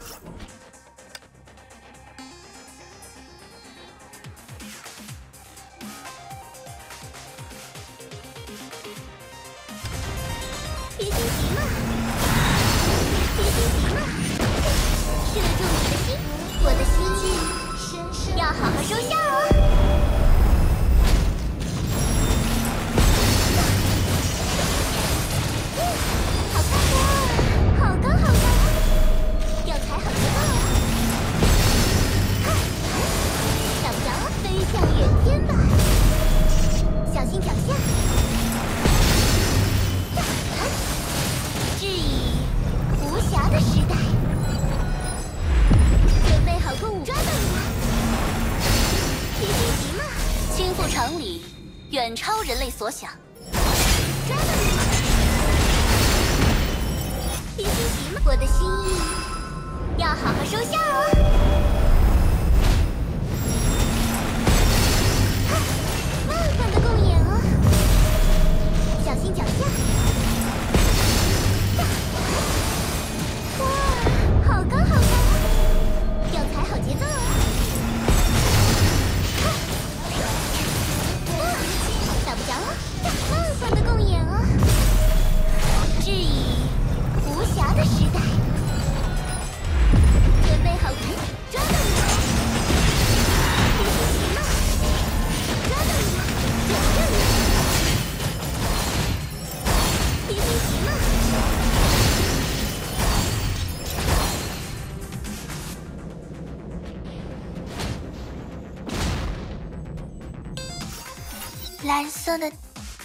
别心急嘛，别心急嘛，射中你的心，我的心要好好收下哦。好看呀，好高好高，要踩好节奏哦。想不着飞向远天吧，小心脚下。 是以无暇的时代，准备好共舞，抓到你了！别心急嘛， 倾覆常理，远超人类所想。 抓到你了！别心急嘛，我的心意要好好收下哦。梦幻的共演哦，小心脚下。 哇，好高好高，要踩好节奏哦！打不着了，梦幻的共演哦！致以无暇的时代，准备好抓到你了！别心急嘛，抓到你了，咬着你！别心急嘛。 蓝色的。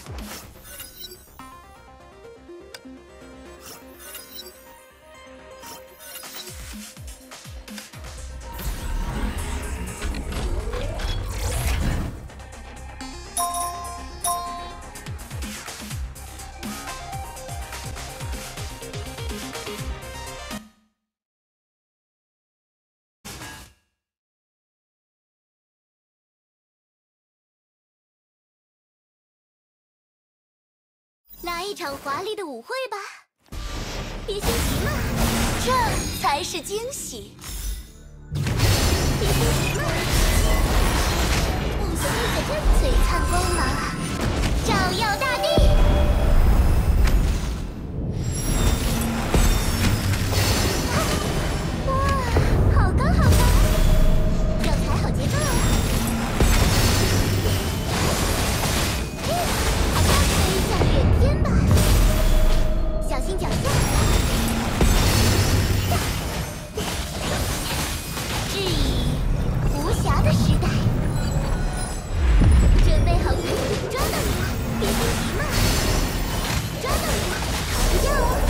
来一场华丽的舞会吧！别心急嘛， 这才是惊喜。 别心急嘛，你现在这璀璨光芒，照耀大地。哇，好高好高，要踩好节奏哦。 远天吧，小心脚下。致以无暇的时代，准备好抓到你了，别心急嘛，抓到你了，逃不掉哦，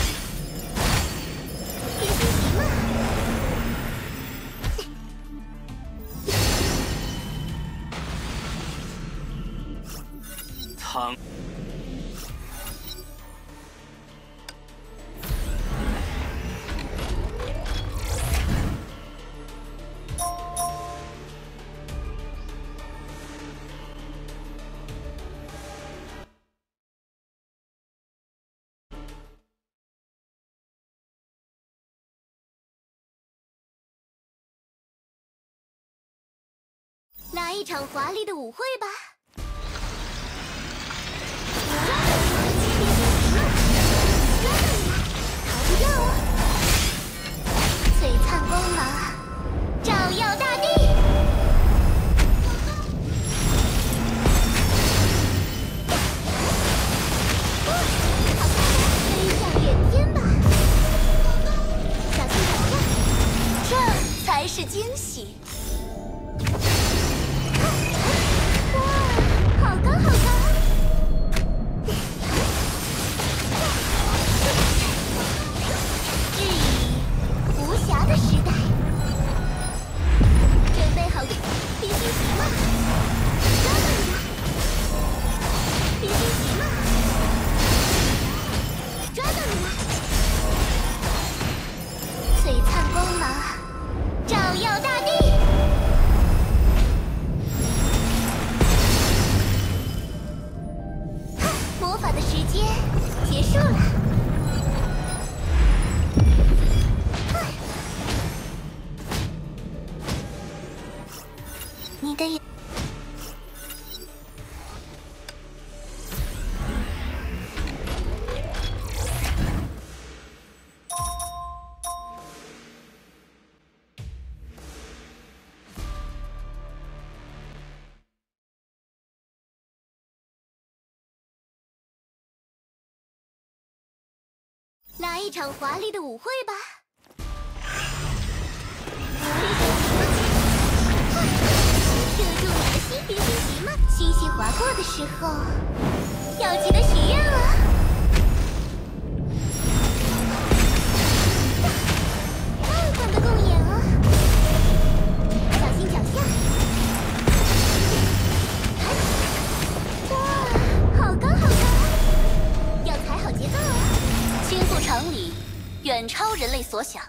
别心急嘛。 唐。 来一场华丽的舞会吧！抓到你了，逃不掉哦！璀璨光芒，照耀大地。好看，飞向远天吧！小心脚下， 这才是惊喜。 好高好高！致以无暇的时代，准备好，别心急嘛，抓到你了！别心急嘛，抓到你了！璀璨光芒，照耀大地。 魔法的时间结束了， 一场华丽的舞会吧！射中你的心，别心急嘛！星星划过的时候，要记得许愿哦。慢慢的共演哦，小心脚下。哇，好高好高！要踩好节奏哦。 倾覆常理，远超人类所想。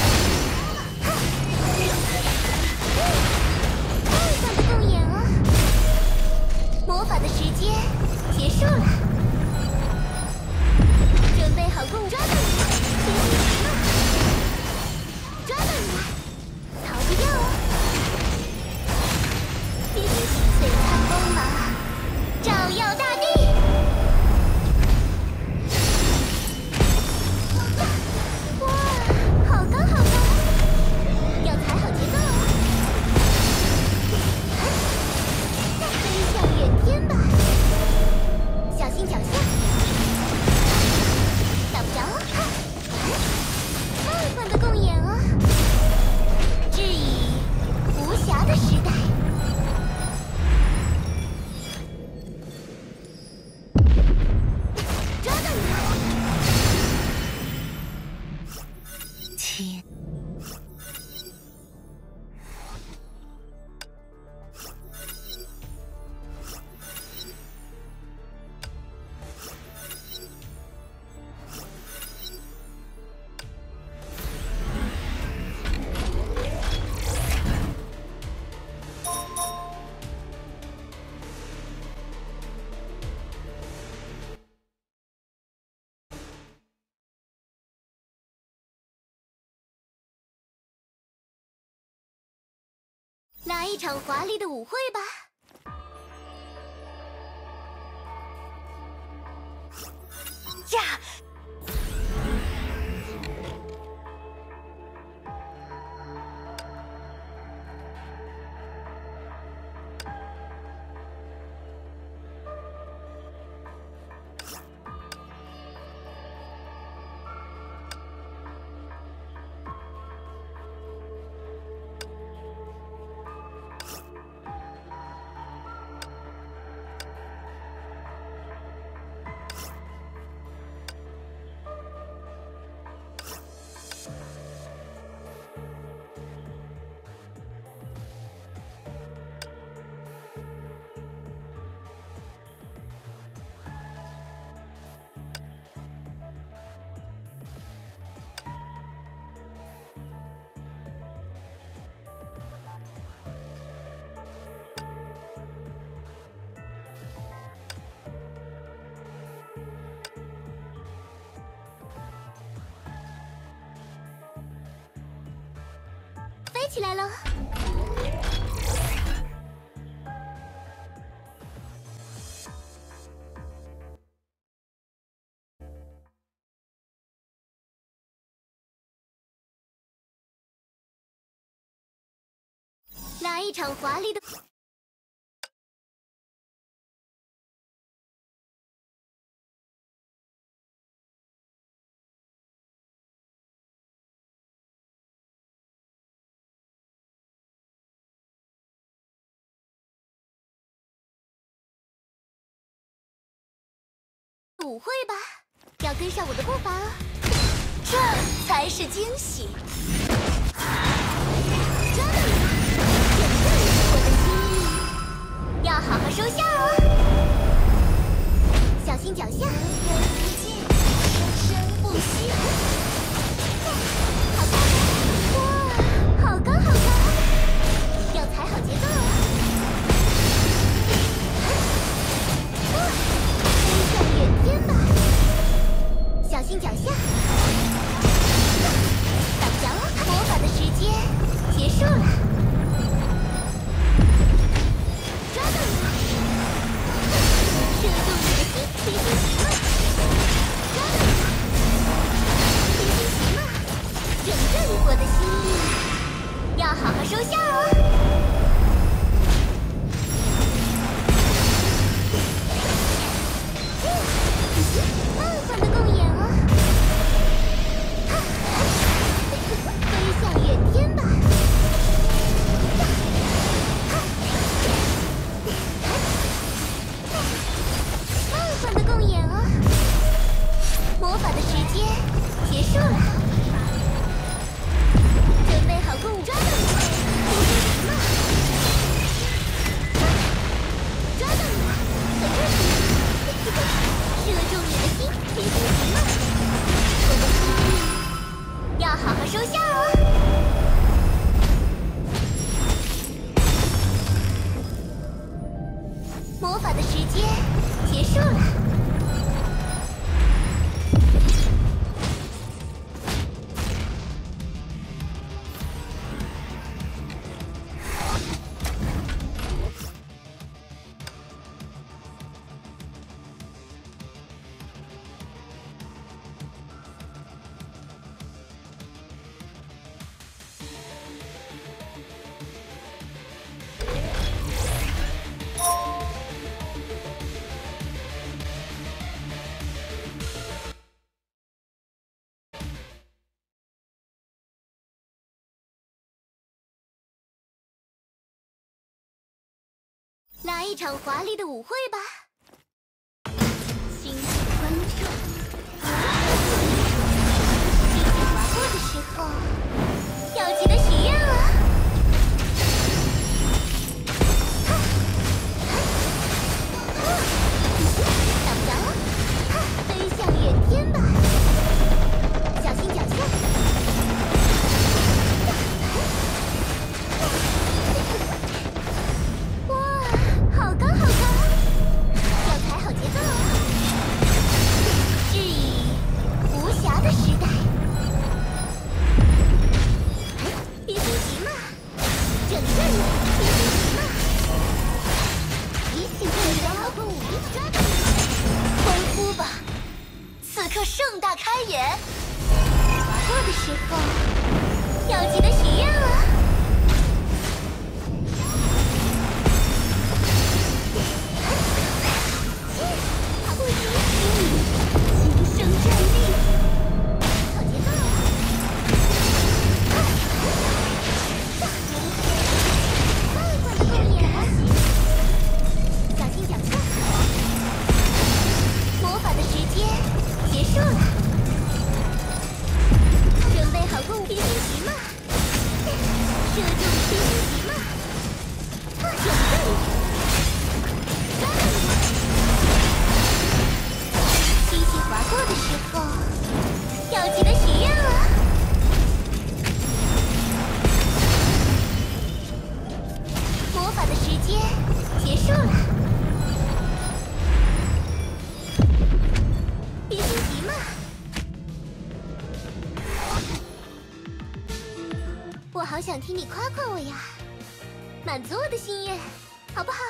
慢的共演哦，魔法的时间结束了，准备好共抓到你，别心急嘛，抓到你了，逃不掉哦，别心急，璀璨光芒照耀大地。哇，好高好高，要踩好节奏哦。飞向远天吧，小心脚下，打不着哦。慢慢的共演哦，致以无暇的时代。抓到你了！ 天。 来一场华丽的舞会吧！ 呀！ 飞起来喽！来一场华丽的。舞会吧，要跟上我的步伐哦， 这才是惊喜。 抓到你了，有这里是我的心意，要好好收下哦，小心脚下。不息。好高！哇，好高好高，要踩好节奏哦。飞向远天吧，小心脚下，打不着收下哦。魔法的时间结束了。 来一场华丽的舞会吧！星星观众，星星划过的时候，要记得许愿了。挡不着了，飞向远天吧！小心脚下。 好高好高，要踩好节奏哦！致以无暇的时代，别心急嘛，这里，别心急嘛！提醒这里包括武力抓住你，欢呼吧！此刻盛大开演，划过的时候要记得许愿了。 我好想听你夸夸我呀，满足我的心愿，好不好？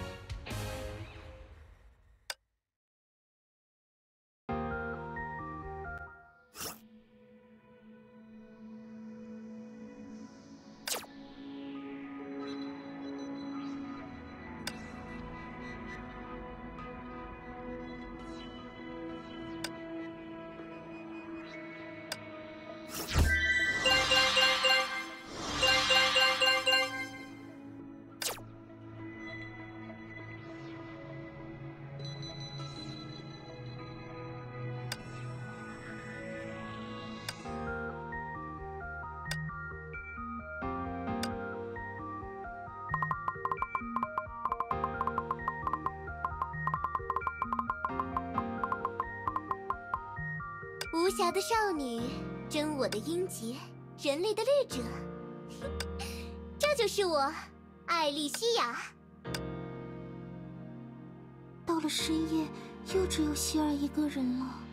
无暇的少女，真我的英杰，人类的律者，这就是我，艾莉西亚。 到了深夜，又只有希尔一个人了。